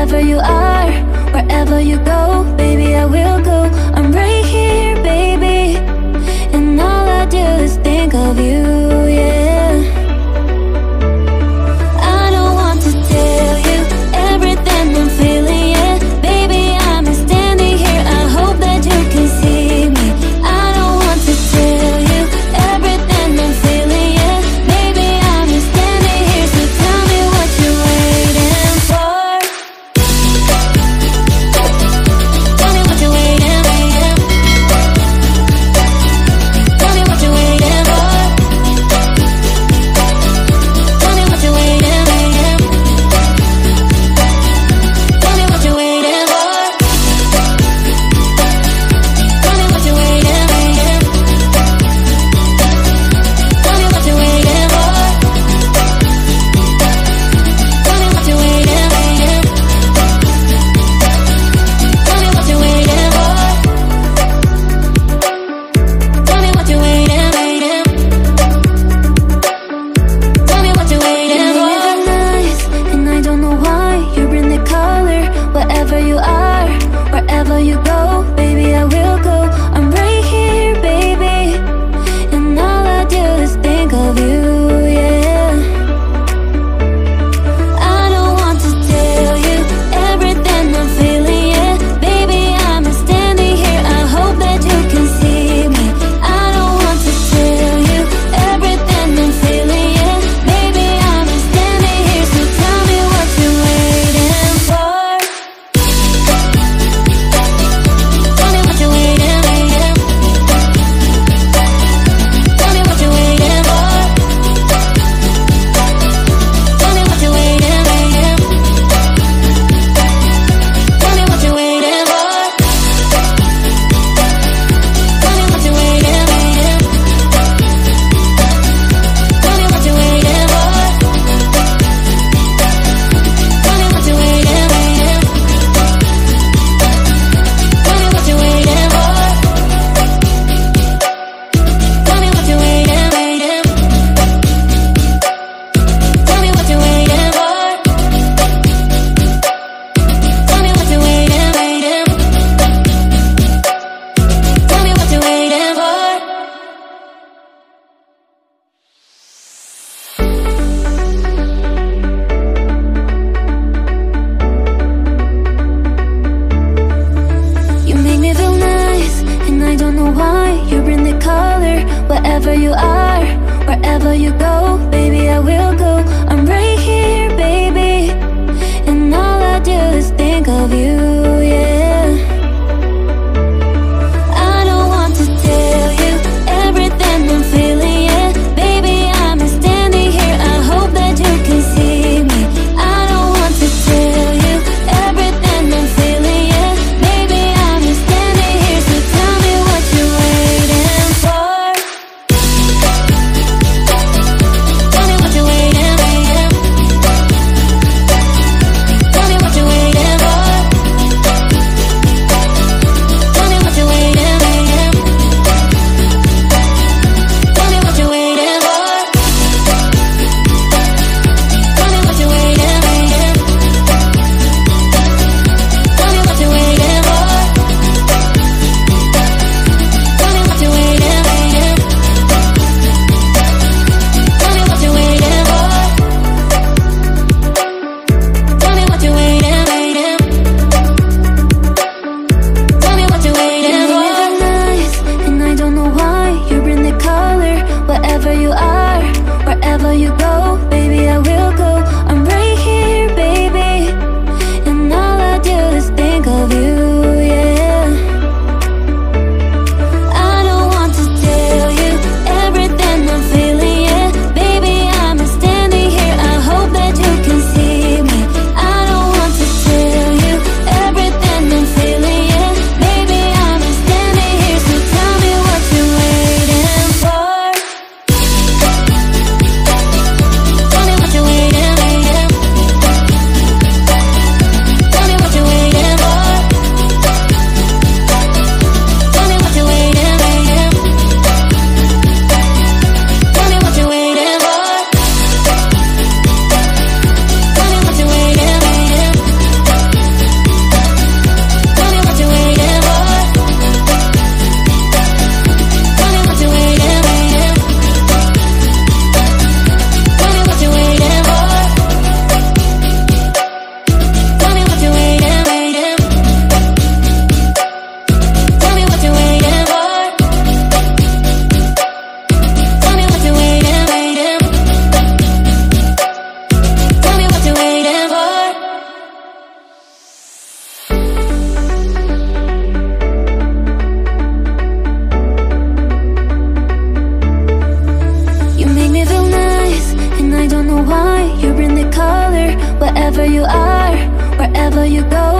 wherever you are, wherever you go, baby, I will go. I'm right here, baby, and all I do is think of you, yeah. I don't want to tell you everything I'm feeling, yeah. Baby, I'm standing here, I hope that you can see me. I don't want to tell you everything I'm feeling, yeah. Baby, I'm standing here, so tell me what you're waiting for. wherever you are, wherever you go.